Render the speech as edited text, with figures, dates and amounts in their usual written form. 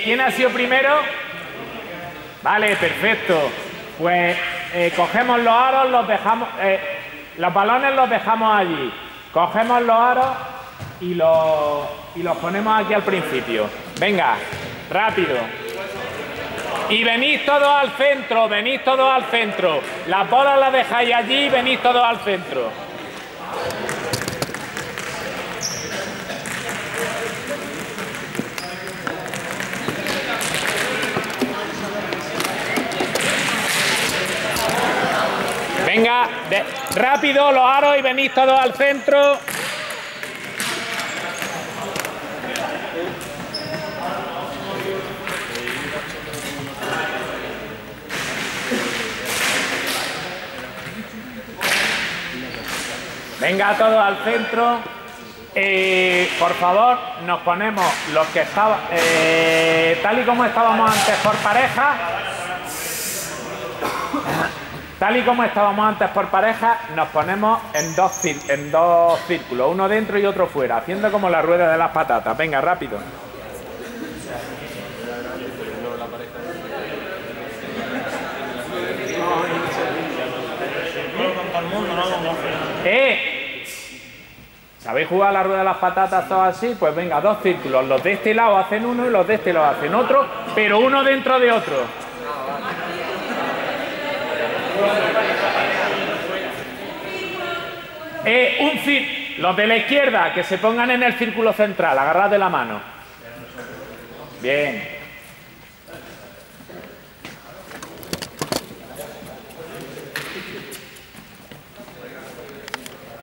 ¿Quién ha sido primero? Vale, perfecto. Pues cogemos los aros, los dejamos... los balones los dejamos allí. Cogemos los aros y los ponemos aquí al principio. Venga, rápido. Y venís todos al centro, venís todos al centro. Las bolas las dejáis allí y venís todos al centro. Venga, rápido los aros y venís todos al centro. Venga todos al centro. Por favor, nos ponemos los que estaban, tal y como estábamos antes por pareja. Tal y como estábamos antes por pareja, nos ponemos en dos círculos, uno dentro y otro fuera, haciendo como la rueda de las patatas. Venga, rápido. ¿Sabéis jugar a la rueda de las patatas todo así? Pues venga, dos círculos. Los de este lado hacen uno y los de este lado hacen otro, pero uno dentro de otro. Los de la izquierda que se pongan en el círculo central, agarrad de la mano. Bien.